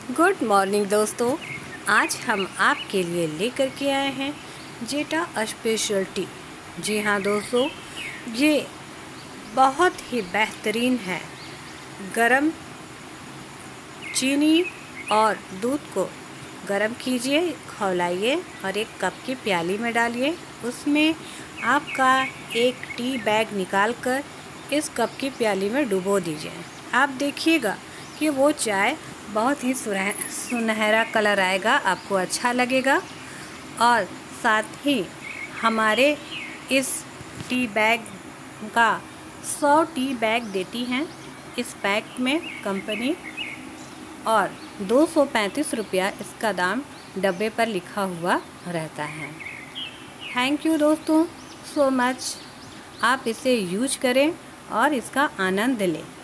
Good morning दोस्तों। आज हम आपके लिए लेकर के आए हैं जेटा स्पेशल टी। जी हाँ दोस्तों, ये बहुत ही बेहतरीन है। गरम चीनी और दूध को गरम कीजिए, खौलाइए और एक कप की प्याली में डालिए। उसमें आपका एक टी बैग निकाल कर इस कप की प्याली में डुबो दीजिए। आप देखिएगा कि वो चाय बहुत ही सुनहरा कलर आएगा, आपको अच्छा लगेगा। और साथ ही हमारे इस टी बैग का 100 टी बैग देती हैं इस पैक में कंपनी, और 235 रुपया इसका दाम डब्बे पर लिखा हुआ रहता है। थैंक यू दोस्तों सो मच। आप इसे यूज करें और इसका आनंद लें।